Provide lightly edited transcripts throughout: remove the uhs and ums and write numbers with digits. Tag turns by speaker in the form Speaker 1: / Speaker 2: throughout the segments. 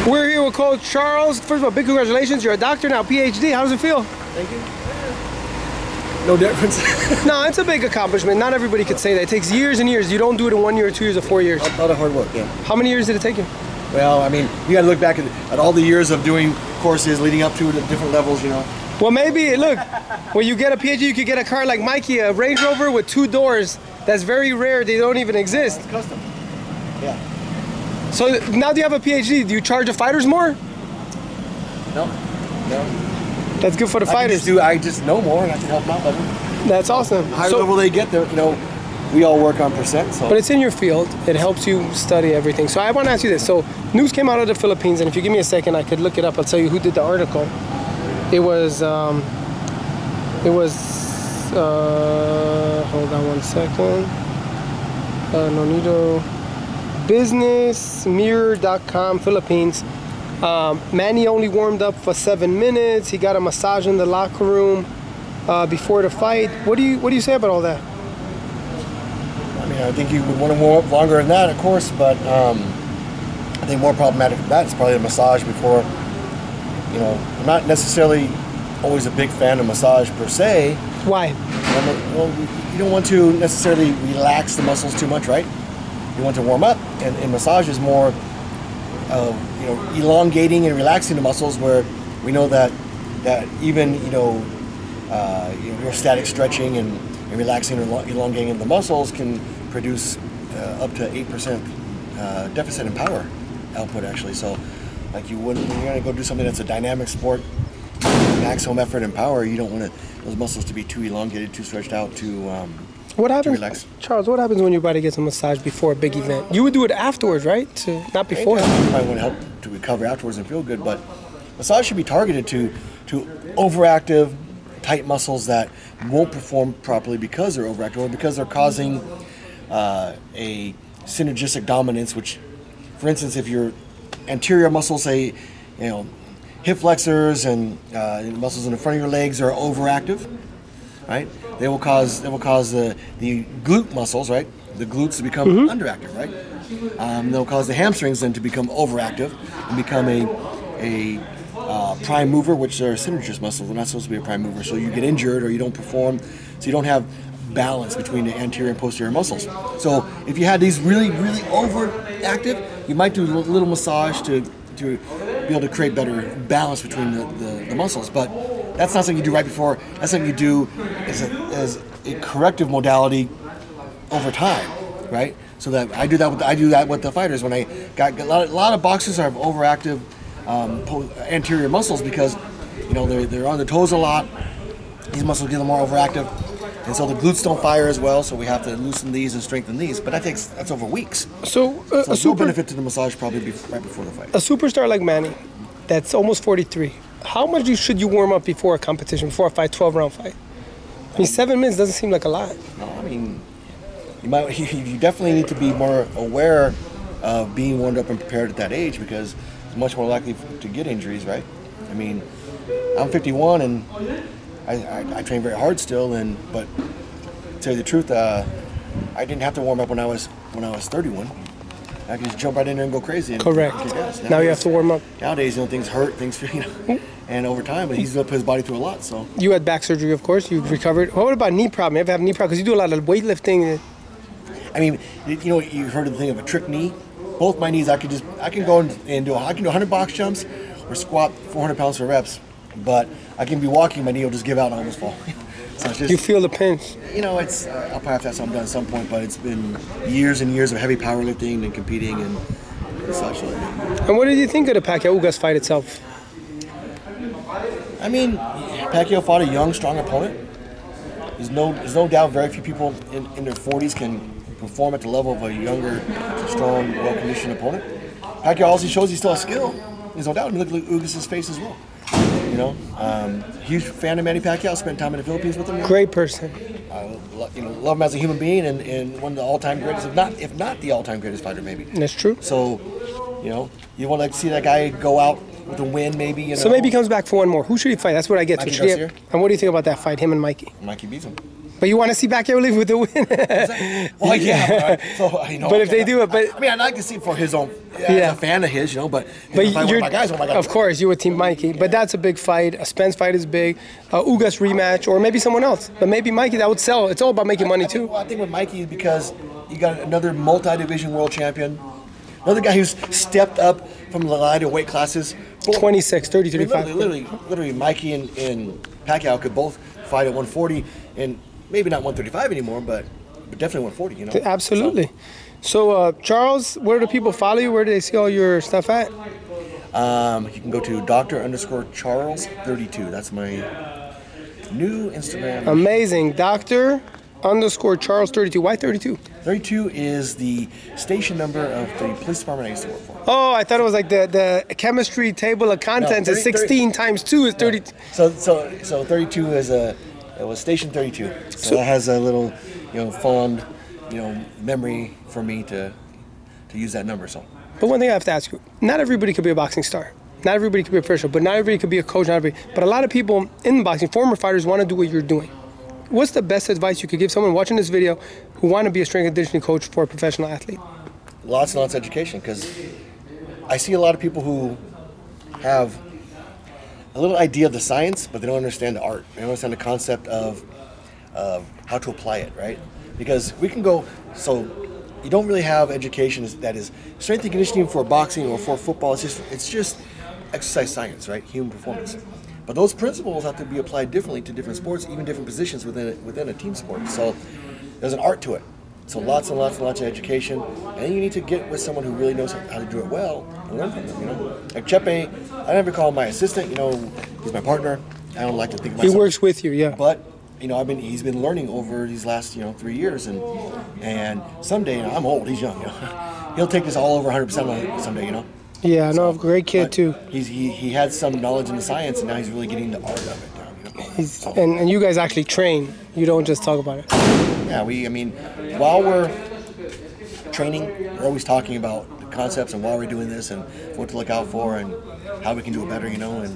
Speaker 1: We're here with Coach Charles. First of all, big congratulations. You're a doctor now, PhD. How does it feel?
Speaker 2: Thank you. No difference.
Speaker 1: No, it's a big accomplishment. Not everybody could say that. It takes years and years. You don't do it in 1 year or 2 years or 4 years.
Speaker 2: A lot of hard work, yeah.
Speaker 1: How many years did it take you?
Speaker 2: Well, I mean, you got to look back at all the years of doing courses leading up to the different levels, you know.
Speaker 1: Well, maybe, look, when you get a PhD, you could get a car like Mikey, a Range Rover with 2 doors. That's very rare. They don't even exist.
Speaker 2: It's custom. Yeah.
Speaker 1: So now that you have a PhD, do you charge the fighters more?
Speaker 2: No.
Speaker 1: That's good for the fighters.
Speaker 2: I just know more and I can help them out better.
Speaker 1: That's awesome.
Speaker 2: The higher level they get, you know, we all work on percent. So.
Speaker 1: But it's in your field. It helps you study everything. So I want to ask you this. So news came out of the Philippines, and if you give me a second, I could look it up. I'll tell you who did the article. It was hold on one second. Nonito. Businessmirror.com, Philippines. Manny only warmed up for 7 minutes. He got a massage in the locker room before the fight. What do you say about all that?
Speaker 2: I mean, I think you would want to warm up longer than that, of course, but I think more problematic than that is probably a massage before. You know, I'm not necessarily always a big fan of massage per se.
Speaker 1: Why?
Speaker 2: Well, you don't want to necessarily relax the muscles too much, right? You want to warm up, and massage is more you know, elongating and relaxing the muscles, where we know that even your static stretching and relaxing and elongating the muscles can produce up to 8% deficit in power output, actually. So like when you're going to go do something that's a dynamic sport, maximum effort and power, you don't want those muscles to be too elongated, too stretched out,
Speaker 1: what happens,
Speaker 2: to relax.
Speaker 1: Charles, what happens when your body gets a massage before a big event? You would do it afterwards, right? Not before.
Speaker 2: You might want to help to recover afterwards and feel good, but massage should be targeted to overactive, tight muscles that won't perform properly because they're overactive or because they're causing a synergistic dominance, which, for instance, if your anterior muscles, say, hip flexors and muscles in the front of your legs are overactive, right? They will cause the glute muscles, right? The glutes to become underactive, right? They'll cause the hamstrings then to become overactive and become a prime mover, which are synergist muscles. They're not supposed to be a prime mover, so you get injured or you don't perform, so you don't have balance between the anterior and posterior muscles. So if you had these really, really overactive, you might do a little massage to be able to create better balance between the muscles. But that's not something you do right before. That's something you do as a corrective modality over time, right? So that I do that with the fighters. When I got a lot of boxers have overactive anterior muscles because they're on their toes a lot. These muscles get them more overactive, and so the glutes don't fire as well. So we have to loosen these and strengthen these. But that's over weeks.
Speaker 1: So
Speaker 2: a super benefit to the massage probably right before the fight.
Speaker 1: A superstar like Manny, that's almost 43. How much should you warm up before a competition, before a fight, 12-round fight? I mean, 7 minutes doesn't seem like a lot.
Speaker 2: No, I mean, you definitely need to be more aware of being warmed up and prepared at that age, because it's much more likely to get injuries, right? I mean, I'm 51 and I train very hard still, but to tell you the truth, I didn't have to warm up when I was 31. I can just jump right in there and go crazy. And
Speaker 1: correct. Now you have to warm up.
Speaker 2: Nowadays, things hurt, and over time, he's going to put his body through a lot. So
Speaker 1: you had back surgery, of course. You've recovered. What about knee problem? You ever have knee problem? Because you do a lot of weightlifting.
Speaker 2: I mean, you heard of the thing of a trick knee. Both my knees, I can go and do 100 box jumps or squat 400 pounds for reps, but I can be walking, my knee will just give out and almost fall. So it's just,
Speaker 1: you feel the pinch.
Speaker 2: I'll probably have to have something done at some point, but it's been years and years of heavy powerlifting and competing and such.
Speaker 1: And what did you think of the Pacquiao-Ugas fight itself?
Speaker 2: I mean, Pacquiao fought a young, strong opponent. There's no doubt very few people in their 40s can perform at the level of a younger, strong, well-conditioned opponent. Pacquiao also shows he still has skill. There's no doubt. And look at Ugas' face as well. Huge fan of Manny Pacquiao. Spent time in the Philippines with him.
Speaker 1: Great person.
Speaker 2: Love him as a human being and one of the all-time greatest, if not the all-time greatest fighter, maybe.
Speaker 1: That's true.
Speaker 2: So, you want to see that guy go out with a win, maybe.
Speaker 1: So maybe he comes back for one more. Who should he fight? That's what I get to.
Speaker 2: Garcia.
Speaker 1: And what do you think about that fight, him and Mikey?
Speaker 2: Mikey beats him.
Speaker 1: But you want to see Pacquiao leave with the win?
Speaker 2: Well, yeah. So, you know,
Speaker 1: but if they do it,
Speaker 2: I mean, I'd like to see it for his own. As a fan of his, you know. But if I want my guys, oh my God.
Speaker 1: Of course, you're with Team Mikey. But that's a big fight. A Spence fight is big. Ugas rematch, or maybe someone else. But maybe Mikey, that would sell. It's all about making money too.
Speaker 2: Well, I think with Mikey, because you got another multi-division world champion, another guy who's stepped up from the lighter weight classes.
Speaker 1: 26, 30, 35.
Speaker 2: Literally, Mikey and Pacquiao could both fight at 140, and maybe not 135 anymore, but definitely 140. You know.
Speaker 1: Absolutely. So Charles, where do people follow you? Where do they see all your stuff at?
Speaker 2: You can go to Dr._Charles32. That's my new Instagram.
Speaker 1: Amazing. Dr._Charles32. Why 32?
Speaker 2: 32 is the station number of the police department I used to work for.
Speaker 1: Oh, I thought it was like the chemistry table of contents is 16 times 2 is 30.
Speaker 2: So 32 is it was station 32. So that has a little, fond, memory for me to use that number. So.
Speaker 1: But one thing I have to ask you, not everybody could be a boxing star. Not everybody could be a official, but not everybody could be a coach. Not everybody. But a lot of people in boxing, former fighters, want to do what you're doing. What's the best advice you could give someone watching this video who want to be a strength and conditioning coach for a professional athlete?
Speaker 2: Lots and lots of education, because I see a lot of people who have a little idea of the science, but they don't understand the art. They don't understand the concept of how to apply it, right? Because we can go, so you don't really have education that is strength and conditioning for boxing or for football. It's just exercise science, right? Human performance. But those principles have to be applied differently to different sports, even different positions within a team sport. So there's an art to it. So lots and lots and lots of education, and you need to get with someone who really knows how to do it well and learn from them. Like Chepe, I never call him my assistant. He's my partner. I don't like to think of myself.
Speaker 1: He works with you, yeah.
Speaker 2: But he's been learning over these last 3 years, and someday I'm old. He's young. He'll take this all over 100% someday.
Speaker 1: Yeah, I know, a great kid too.
Speaker 2: He had some knowledge in the science, and now he's really getting the art of it down.
Speaker 1: And you guys actually train. You don't just talk about it.
Speaker 2: Yeah, while we're training, we're always talking about the concepts and why we're doing this and what to look out for and how we can do it better. And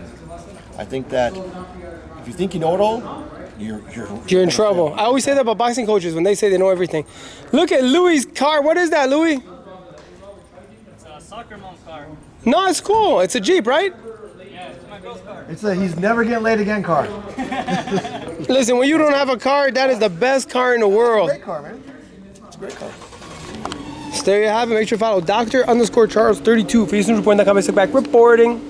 Speaker 2: I think that if you think you know it all, you're in
Speaker 1: trouble. I always say that about boxing coaches when they say they know everything. Look at Louis' car. What is that, Louis?
Speaker 3: Soccer mom car.
Speaker 1: No, it's cool. It's a Jeep, right?
Speaker 3: Yeah, it's my girl's car.
Speaker 2: It's a he's never getting late again car.
Speaker 1: Listen, when you don't have a car, that is the best car in the world.
Speaker 2: It's a great car, man. It's a great car.
Speaker 1: So there you have it. Make sure to follow Dr._Charles32 for EsNews Report. Elie Seckbach reporting.